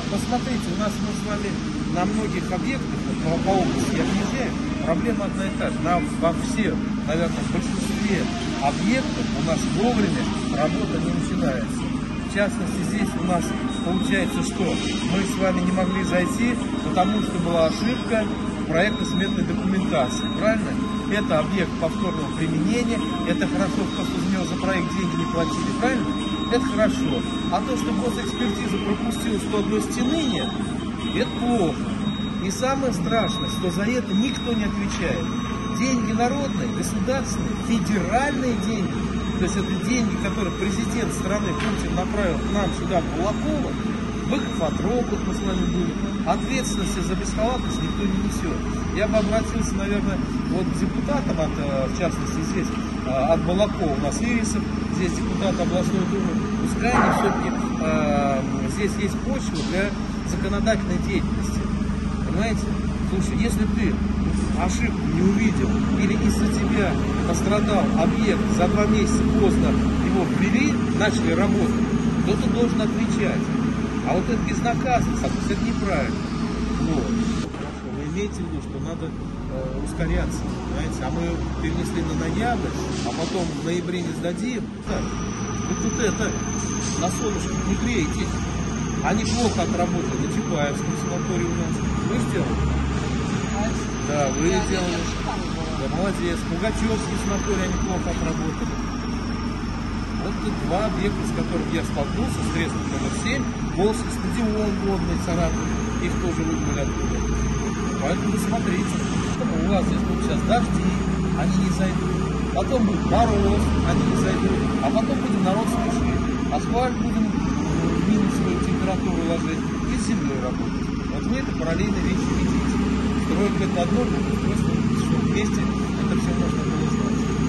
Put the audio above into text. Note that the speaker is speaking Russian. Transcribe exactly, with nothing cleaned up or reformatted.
посмотрите, у нас мы с вами на многих объектах, по, по области я въезжаю, проблема одна и та же. На, во всех, наверное, в большинстве объектов у нас вовремя работа не начинается. В частности, здесь у нас получается, что мы с вами не могли зайти, потому что была ошибка проектно-сметной документации. Правильно? Это объект повторного применения, это хорошо, кто за него за проект деньги не платили. Правильно? Это хорошо. А то, что госэкспертиза пропустила, что одной стены нет, это плохо. И самое страшное, что за это никто не отвечает. Деньги народные, государственные, федеральные деньги, то есть это деньги, которые президент страны Путин направил к нам сюда, в Балаково, Быков отрок, мы с вами были, ответственности за бесхалатность никто не несет. Я бы обратился, наверное, вот к депутатам, от, в частности здесь, от Балакова, у нас Ирисов, здесь депутат областной думы, пускай они все-таки, э, здесь есть почва для законодательной деятельности. Понимаете? Слушай, если ты ошибку не увидел или из-за тебя пострадал объект, за два месяца поздно его ввели, начали работать, то ты должен отвечать. А вот это безнаказанность, это неправильно. Вот. Хорошо, вы имеете в виду, что надо э, ускоряться, понимаете? А мы перенесли на ноябрь, а потом в ноябре не сдадим. Так, вы тут это, на солнышко не греетесь. Они плохо отработали на Чапаевском санатории у нас. Вы сделали? Да, вы делали. Да, молодец. Пугачевский санаторий они плохо отработали. Вот тут два объекта, с которыми я столкнулся, средство номер семь, Волжский стадион водный, Саратов, их тоже выгнали оттуда. Поэтому смотрите, у вас здесь будут сейчас дожди, они не зайдут, потом будет мороз, они не зайдут, а потом будем народ спешить. Асфальт будем в минусовую температуру ложить и с землей работать. Вот вы это параллельно вещи видите. Строить это одно, другое